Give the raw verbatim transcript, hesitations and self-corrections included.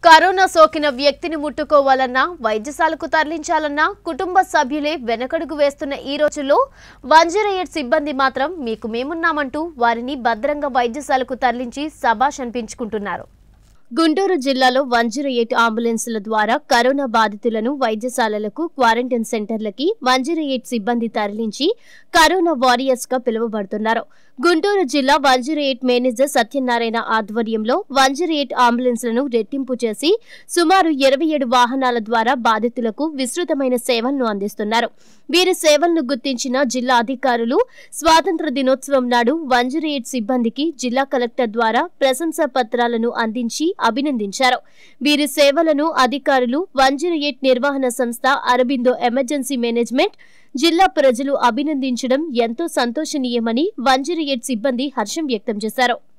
Corona సోకిన వ్యక్తిని ముట్టుకోవాలన్నా వైద్యశాలకు తరలించాలన్నా కుటుంబ సభ్యులే వెనకడుగు వేస్తున్న ఈ రోజుల్లో వన్ జీరో ఎయిట్ సిబ్బంది మాత్రం మీకు మేమున్నామంటూ వారిని భద్రంగా వైద్యశాలకు తరలించి శభాష్ అనిపించుకుంటున్నారు. గుంటూరు జిల్లాలో వన్ జీరో ఎయిట్ అంబులెన్సుల ద్వారా కరోనా బాధితులను వైద్యశాలలకు, క్వారంటైన్ సెంటర్లకి వన్ జీరో ఎయిట్ సిబ్బంది తరలించి కరోనా వారియర్స్ గా పిలువబడుతున్నారు. గుంటూరు జిల్లా one zero eight manager Satyanarayana ఆధ్వర్యంలో వన్ జీరో ఎయిట్ అంబులెన్స్లను రెట్టింపు చేసి సుమారు ఇరవై ఏడు వాహనాల ద్వారా బాధితులకు విస్తృతమైన సేవలను అందిస్తున్నారు. వీరి సేవలను గుర్తించిన జిల్లా అధికారులు స్వాతంత్ర దినోత్సవం నాడు వన్ జీరో ఎయిట్ సిబ్బందికి జిల్లా కలెక్టర్ ద్వారా ప్రశంసా పత్రాలను అందించి అభినందించారు. వీరి సేవలను అధికారులు, వన్ జీరో ఎయిట్ నిర్వహణ సంస్థ, అరబిందో ఎమర్జెన్సీ మేనేజ్మెంట్, జిల్లా ప్రజలు అభినందించడం ఎంతో సంతోషనీయమని వన్ జీరో ఎయిట్ సిబ్బంది హర్షం వ్యక్తం చేశారు.